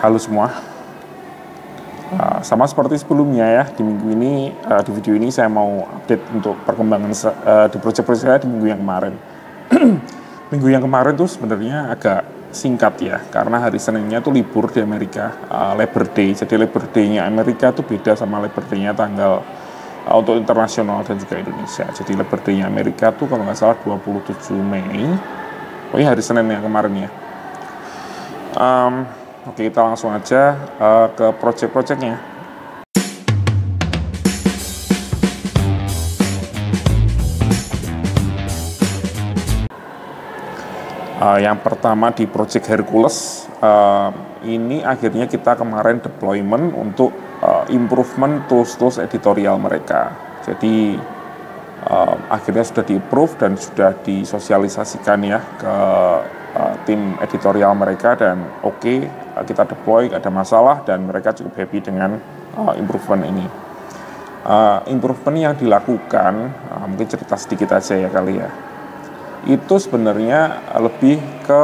Halo semua, sama seperti sebelumnya ya, di minggu ini, di video ini saya mau update untuk perkembangan di proyek-proyek saya di minggu yang kemarin. Minggu yang kemarin tuh sebenarnya agak singkat ya, karena hari Seninnya tuh libur di Amerika, Labor Day. Jadi Labor Day-nya Amerika tuh beda sama Labor Day-nya tanggal untuk internasional dan juga Indonesia. Jadi Labor Day-nya Amerika tuh kalau nggak salah 27 Mei, pokoknya hari Senin yang kemarin ya. Oke, kita langsung aja ke project-projectnya. Yang pertama di project Hercules, ini akhirnya kita kemarin deployment untuk improvement tools-tools editorial mereka. Jadi akhirnya sudah di-approve dan sudah disosialisasikan ya ke tim editorial mereka, dan kita deploy, gak ada masalah, dan mereka cukup happy dengan improvement ini. Improvement yang dilakukan, mungkin cerita sedikit aja ya kali ya, itu sebenarnya lebih ke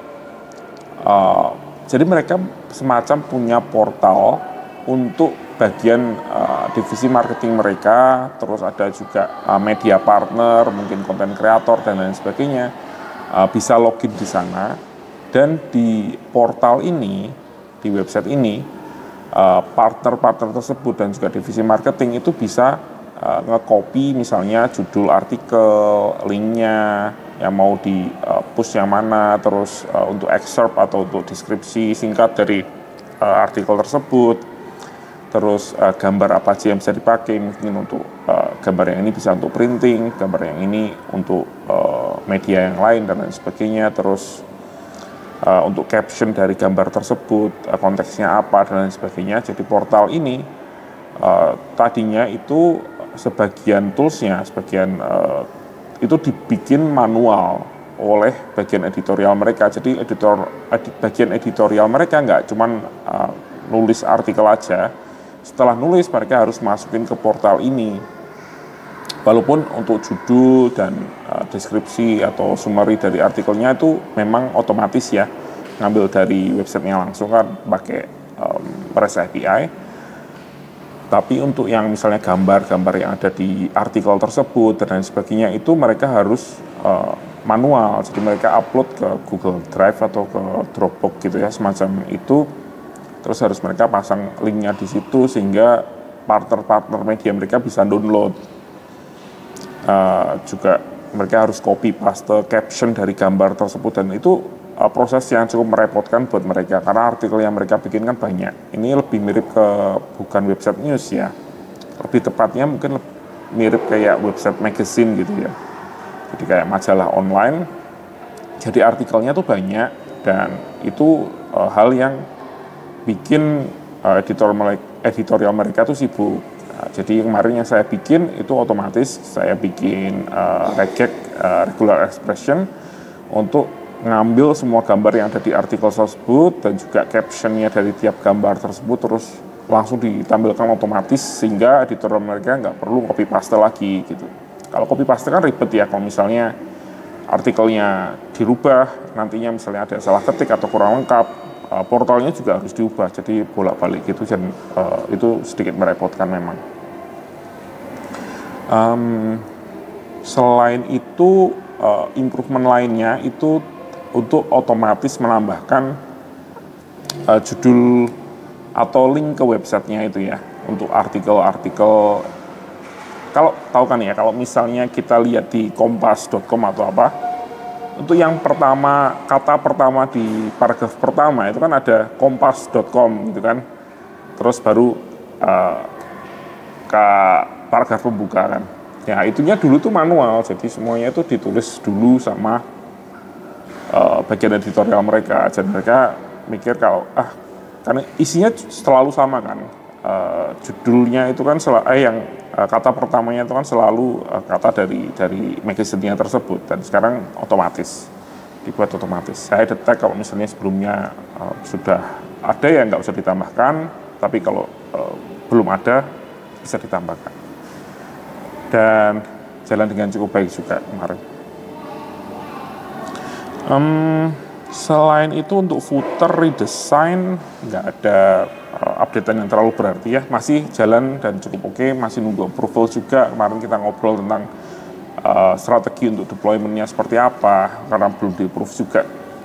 jadi mereka semacam punya portal untuk bagian divisi marketing mereka, terus ada juga media partner, mungkin konten kreator dan lain sebagainya, bisa login di sana. Dan di portal ini, di website ini, partner-partner tersebut dan juga divisi marketing itu bisa nge-copy misalnya judul artikel, linknya, yang mau di push yang mana, terus untuk excerpt atau untuk deskripsi singkat dari artikel tersebut, terus gambar apa aja yang bisa dipakai, mungkin untuk gambar yang ini bisa untuk printing, gambar yang ini untuk media yang lain dan lain sebagainya, terus untuk caption dari gambar tersebut, konteksnya apa dan lain sebagainya. Jadi portal ini tadinya itu sebagian toolsnya, itu dibikin manual oleh bagian editorial mereka. Jadi bagian editorial mereka nggak cuman nulis artikel aja. Setelah nulis, mereka harus masukin ke portal ini. Walaupun untuk judul dan deskripsi atau summary dari artikelnya itu memang otomatis ya, ngambil dari websitenya langsung kan pakai REST API. Tapi untuk yang misalnya gambar-gambar yang ada di artikel tersebut dan lain sebagainya, itu mereka harus manual. Jadi mereka upload ke Google Drive atau ke Dropbox gitu ya, semacam itu. Terus harus mereka pasang linknya di situ sehingga partner-partner media mereka bisa download. Juga mereka harus copy paste caption dari gambar tersebut, dan itu proses yang cukup merepotkan buat mereka karena artikel yang mereka bikin kan banyak. Ini lebih mirip ke bukan website news ya, lebih tepatnya mungkin mirip kayak website magazine gitu ya. Jadi kayak majalah online. Jadi artikelnya tuh banyak, dan itu hal yang bikin editorial mereka tuh sibuk. Jadi kemarin yang saya bikin itu otomatis saya bikin regular expression untuk ngambil semua gambar yang ada di artikel tersebut dan juga captionnya dari tiap gambar tersebut, terus langsung ditampilkan otomatis sehingga editorial mereka nggak perlu copy paste lagi gitu. Kalau copy paste kan ribet ya, kalau misalnya artikelnya dirubah, nantinya misalnya ada salah ketik atau kurang lengkap, portalnya juga harus diubah, jadi bolak-balik gitu, dan itu sedikit merepotkan memang. Selain itu, improvement lainnya itu untuk otomatis menambahkan judul atau link ke websitenya itu ya, untuk artikel-artikel. Kalau tahu kan ya, kalau misalnya kita lihat di kompas.com atau apa, untuk yang pertama, kata pertama di paragraf pertama itu kan ada kompas.com gitu kan. Terus baru ke paragraf pembuka kan. Ya, itunya dulu tuh manual, jadi semuanya itu ditulis dulu sama bagian editorial mereka. Jadi mereka mikir kalau karena isinya selalu sama kan. Judulnya itu kan kata pertamanya itu kan selalu kata dari magazine-nya tersebut, dan sekarang otomatis dibuat otomatis. Saya detect kalau misalnya sebelumnya sudah ada yang nggak usah ditambahkan, tapi kalau belum ada bisa ditambahkan, dan jalan dengan cukup baik juga kemarin. Selain itu untuk footer redesign nggak ada updatean yang terlalu berarti ya, masih jalan dan cukup oke, masih nunggu approval juga. Kemarin kita ngobrol tentang strategi untuk deployment-nya seperti apa, karena belum di-approve juga.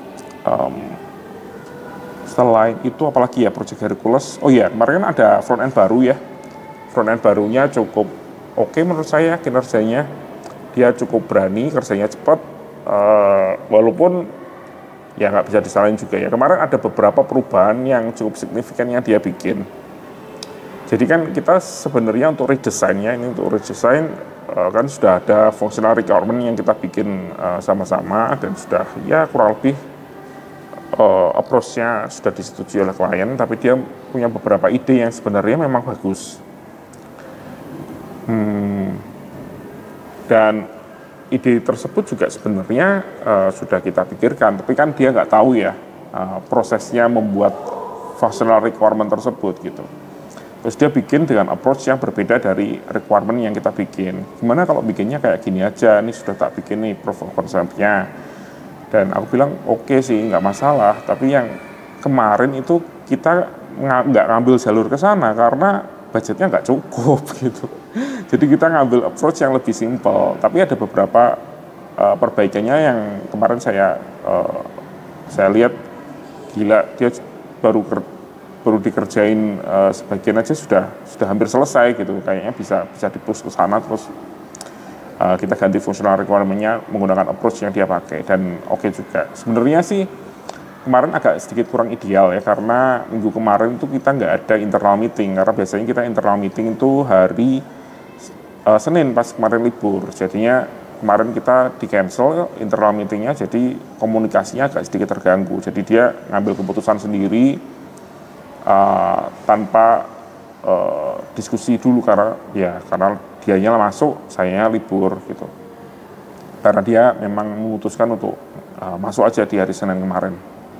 Selain itu apalagi ya Project Hercules, oh iya kemarin kan ada front end baru ya, front end barunya cukup oke menurut saya kinerjanya, dia cukup berani, kerjanya cepat, walaupun ya nggak bisa disalahin juga ya. Kemarin ada beberapa perubahan yang cukup signifikan yang dia bikin. Jadi kan kita sebenarnya untuk redesign-nya, ini untuk redesign kan sudah ada functional requirement yang kita bikin sama-sama dan sudah ya kurang lebih approach-nya sudah disetujui oleh klien, tapi dia punya beberapa ide yang sebenarnya memang bagus. Dan ide tersebut juga sebenarnya sudah kita pikirkan, tapi kan dia nggak tahu ya prosesnya membuat functional requirement tersebut gitu. Terus dia bikin dengan approach yang berbeda dari requirement yang kita bikin. Gimana kalau bikinnya kayak gini aja, ini sudah tak bikin nih proof of concept-nya. Dan aku bilang oke sih, nggak masalah, tapi yang kemarin itu kita nggak ngambil jalur ke sana karena budgetnya nggak cukup gitu. Jadi kita ngambil approach yang lebih simple, tapi ada beberapa perbaikannya yang kemarin saya lihat gila, dia baru dikerjain sebagian aja sudah hampir selesai gitu, kayaknya bisa di-push ke sana, terus kita ganti functional requirement-nya menggunakan approach yang dia pakai dan oke juga. Sebenarnya sih kemarin agak sedikit kurang ideal ya, karena minggu kemarin itu kita nggak ada internal meeting, karena biasanya kita internal meeting itu hari Senin pas kemarin libur, jadinya kemarin kita di cancel internal meetingnya, jadi komunikasinya agak sedikit terganggu. Jadi dia ngambil keputusan sendiri tanpa diskusi dulu, karena dianya masuk, sayanya libur gitu. Karena dia memang memutuskan untuk masuk aja di hari Senin kemarin.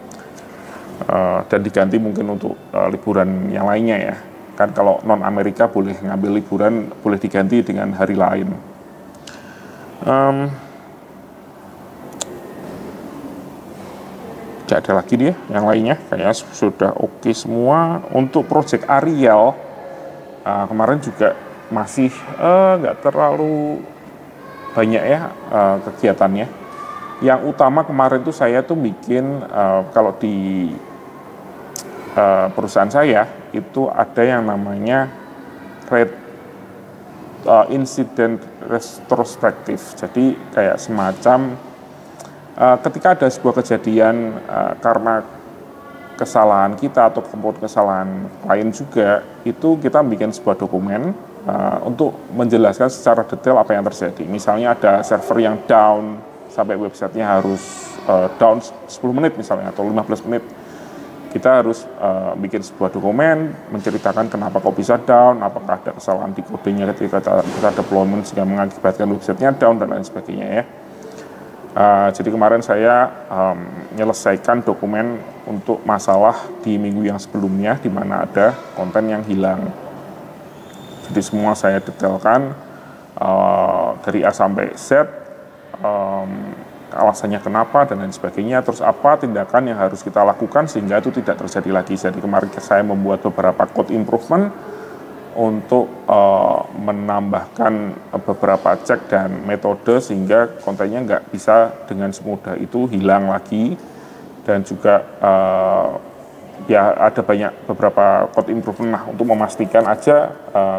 Dan diganti mungkin untuk liburan yang lainnya ya. Kan kalau non-Amerika boleh ngambil liburan, boleh diganti dengan hari lain. Gak ada lagi dia, yang lainnya kayaknya sudah oke semua. Untuk Project Ariel, kemarin juga masih nggak terlalu banyak ya kegiatannya. Yang utama kemarin tuh saya tuh bikin kalau di perusahaan saya itu ada yang namanya incident retrospective. Jadi kayak semacam ketika ada sebuah kejadian karena kesalahan kita atau kesalahan klien juga, itu kita bikin sebuah dokumen untuk menjelaskan secara detail apa yang terjadi. Misalnya ada server yang down sampai websitenya harus down 10 menit misalnya atau 15 menit. Kita harus bikin sebuah dokumen menceritakan kenapa kok bisa down, apakah ada kesalahan di kodenya ketika kita deployment sehingga mengakibatkan websitenya down dan lain sebagainya ya. Jadi kemarin saya menyelesaikan dokumen untuk masalah di minggu yang sebelumnya di mana ada konten yang hilang. Jadi semua saya detailkan dari A sampai Z, alasannya kenapa dan lain sebagainya, terus apa tindakan yang harus kita lakukan sehingga itu tidak terjadi lagi. Jadi kemarin saya membuat beberapa code improvement untuk menambahkan beberapa cek dan metode sehingga kontennya nggak bisa dengan semudah itu hilang lagi, dan juga ya ada beberapa code improvement untuk memastikan aja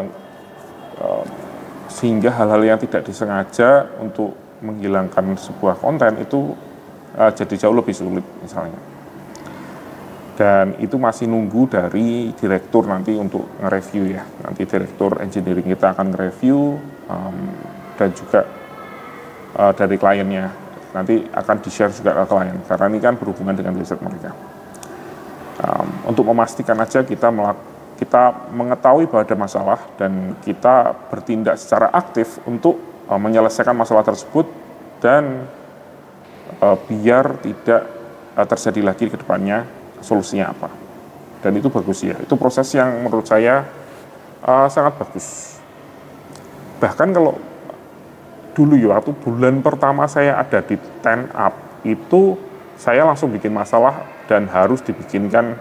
sehingga hal-hal yang tidak disengaja untuk menghilangkan sebuah konten itu jadi jauh lebih sulit misalnya. Dan itu masih nunggu dari direktur nanti untuk nge-review ya. Nanti direktur engineering kita akan nge-review dan juga dari kliennya. Nanti akan di-share juga ke klien, karena ini kan berhubungan dengan website mereka. Untuk memastikan aja kita mengetahui bahwa ada masalah dan kita bertindak secara aktif untuk menyelesaikan masalah tersebut dan biar tidak terjadi lagi ke depannya, solusinya apa. Dan itu bagus ya, itu proses yang menurut saya sangat bagus. Bahkan kalau dulu ya, waktu bulan pertama saya ada di 10up itu saya langsung bikin masalah dan harus dibikinkan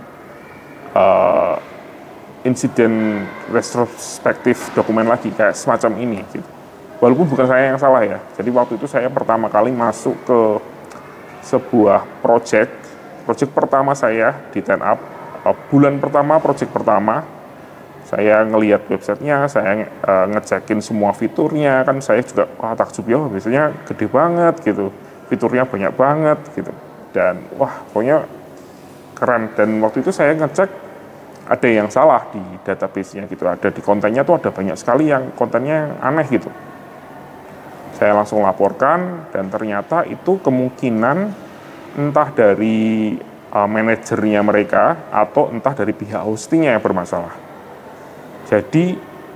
insiden retrospektif dokumen lagi kayak semacam ini gitu. Walaupun bukan saya yang salah ya. Jadi waktu itu saya pertama kali masuk ke sebuah project pertama saya di 10up. Bulan pertama, project pertama, saya ngelihat websitenya, saya ngecekin semua fiturnya, kan saya juga takjub ya, biasanya gede banget gitu, fiturnya banyak banget gitu, dan wah pokoknya keren. Dan waktu itu saya ngecek ada yang salah di database-nya gitu, ada di kontennya tuh ada banyak sekali yang kontennya aneh gitu. Saya langsung laporkan dan ternyata itu kemungkinan entah dari manajernya mereka atau entah dari pihak hostingnya yang bermasalah. Jadi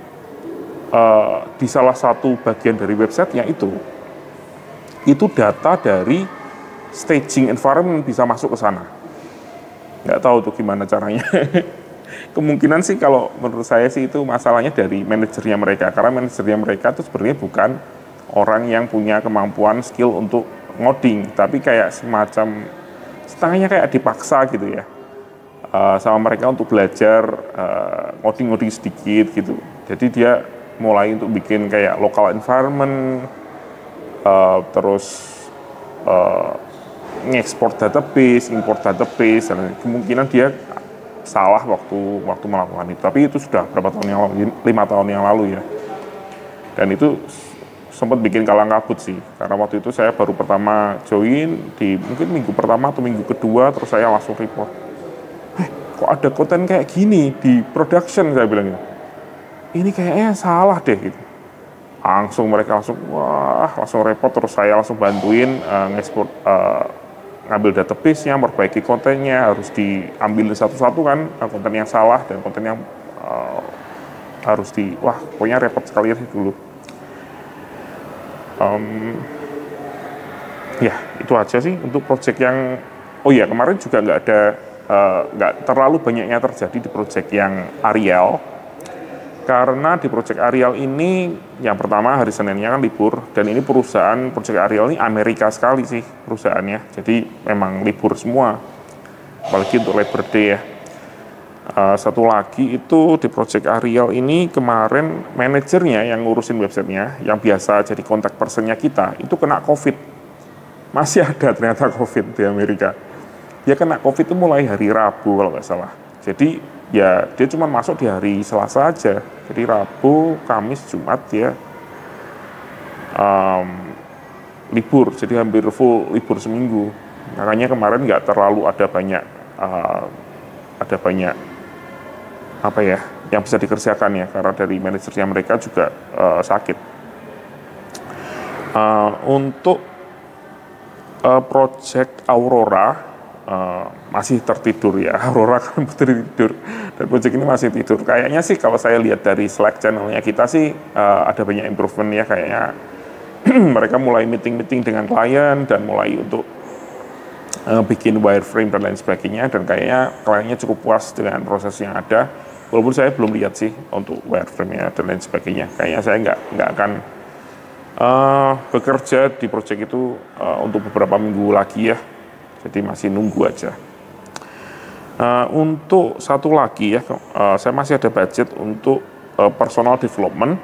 di salah satu bagian dari websitenya itu data dari staging environment bisa masuk ke sana. Nggak tahu tuh gimana caranya. Kemungkinan sih kalau menurut saya sih itu masalahnya dari manajernya mereka, karena manajernya mereka itu sebenarnya bukan orang yang punya kemampuan skill untuk ngoding, tapi kayak semacam setengahnya kayak dipaksa gitu ya sama mereka untuk belajar ngoding sedikit gitu. Jadi dia mulai untuk bikin kayak local environment, terus ngekspor database, import database, dan kemungkinan dia salah waktu melakukan itu. Tapi itu sudah berapa tahun yang lalu, 5 tahun yang lalu ya. Dan itu sempat bikin kalang kabut sih, karena waktu itu saya baru pertama join di mungkin minggu pertama atau minggu kedua, terus saya langsung report. Kok ada konten kayak gini di production, saya bilang gitu. Ini kayaknya salah deh gitu. Mereka langsung report, terus saya langsung bantuin ngekspor, ngambil database-nya, memperbaiki kontennya, harus diambil satu-satu kan, konten yang salah dan konten yang harus pokoknya repot sekali dulu. Ya, itu aja sih untuk project yang, kemarin juga nggak terlalu banyak yang terjadi di project yang Ariel, karena di project Ariel ini yang pertama hari Seninnya kan libur, dan ini project Ariel ini Amerika sekali sih perusahaannya, jadi memang libur semua, apalagi untuk Labor Day ya. Satu lagi itu di project Ariel ini kemarin manajernya yang ngurusin websitenya, yang biasa jadi kontak personnya kita, itu kena COVID. Masih ada ternyata COVID di Amerika. Dia kena COVID itu mulai hari Rabu kalau nggak salah. Jadi ya dia cuma masuk di hari Selasa aja. Jadi Rabu, Kamis, Jumat dia libur. Jadi hampir full libur seminggu. Makanya kemarin nggak terlalu ada banyak yang bisa dikerjakan ya, karena dari manajernya mereka juga sakit. Untuk project Aurora masih tertidur ya. Aurora kan tertidur, dan project ini masih tidur. Kayaknya sih kalau saya lihat dari Slack channelnya kita sih ada banyak improvement ya, kayaknya mereka mulai meeting dengan klien dan mulai untuk bikin wireframe dan lain sebagainya, dan kayaknya kliennya cukup puas dengan proses yang ada. Walaupun saya belum lihat sih untuk wireframe-nya dan lain sebagainya. Kayaknya saya nggak akan bekerja di project itu untuk beberapa minggu lagi ya. Jadi masih nunggu aja. Untuk satu lagi ya, saya masih ada budget untuk personal development.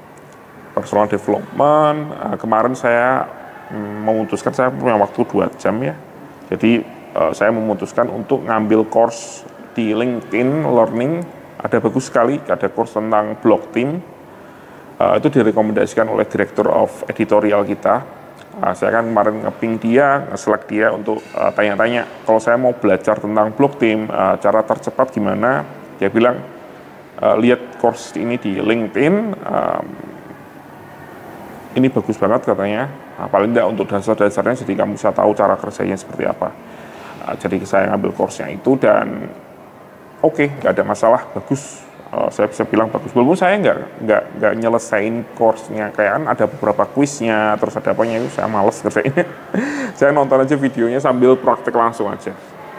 Kemarin saya memutuskan, saya punya waktu 2 jam ya. Jadi saya memutuskan untuk ngambil course di LinkedIn Learning. Ada bagus sekali, ada course tentang blog team. Itu direkomendasikan oleh Director of Editorial kita. Saya kan kemarin nge-ping dia, nge-select dia untuk tanya-tanya, kalau saya mau belajar tentang blog team, cara tercepat gimana. Dia bilang, lihat course ini di LinkedIn, ini bagus banget katanya. Paling tidak untuk dasar-dasarnya, jadi kamu bisa tahu cara kerjanya seperti apa. Jadi saya ngambil course-nya itu, dan oke, nggak ada masalah, bagus. Saya bisa bilang bagus. Walaupun saya nggak nyelesain course-nya, kayak kan ada beberapa kuisnya, terus ada apanya, itu saya males kerjainnya. Saya nonton aja videonya sambil praktek langsung aja.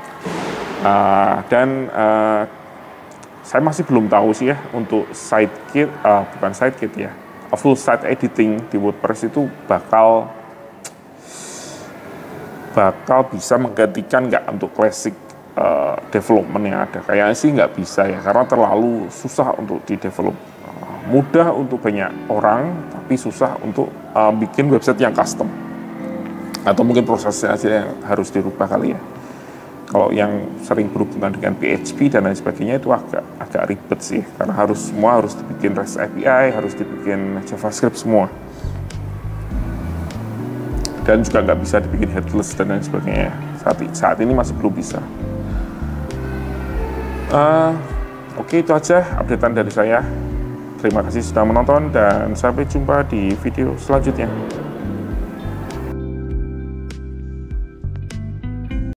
Saya masih belum tahu sih ya untuk sitekit, bukan sitekit ya, full site editing di WordPress itu bakal bakal bisa menggantikan nggak untuk classic development yang ada. Kayaknya sih nggak bisa ya, karena terlalu susah untuk di-develop. Mudah untuk banyak orang, tapi susah untuk bikin website yang custom. Atau mungkin prosesnya aja yang harus dirubah kali ya. Kalau yang sering berhubungan dengan PHP dan lain sebagainya itu agak ribet sih, karena semua harus dibikin REST API, harus dibikin JavaScript semua. Dan juga nggak bisa dibikin headless dan lain sebagainya. Saat ini masih belum bisa. Oke, itu aja updatean dari saya. Terima kasih sudah menonton dan sampai jumpa di video selanjutnya.